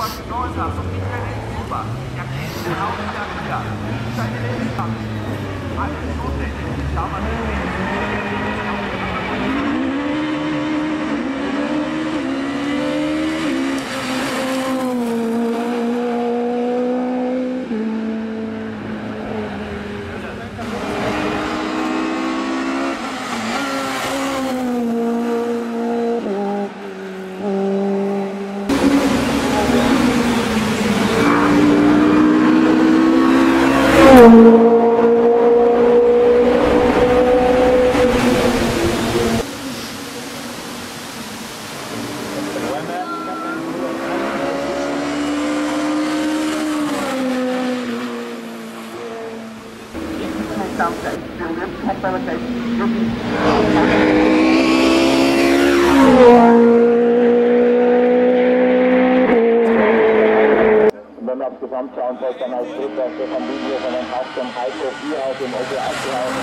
qualcosa, somigliare in Cuba, che attende l'autorità, sai delle risposte, ma le cose wenn wir aufs Gesamtsoundtrack dann als Dritter Stefan Video von den Hauptstamm Heiko Vierhaus im Opel Ausgleich.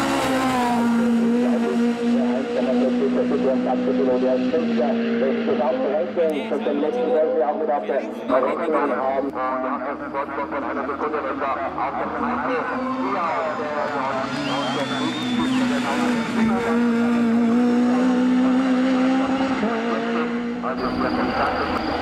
Der ist Fünfter, das ist auf der Rechnung, das den letzten Welt auch mit auf der Rechnung haben. Von einer Sekunde runter auf den Heiko Vierhaus, der